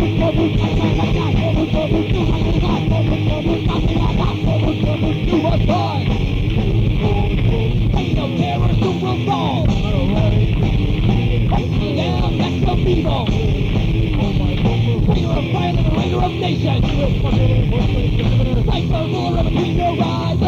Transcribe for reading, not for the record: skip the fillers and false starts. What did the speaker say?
Ain't no terror, soon will fall. Down, that's the people. Raider of violence, raider of nation. Cypher, ruler of a between your eyes.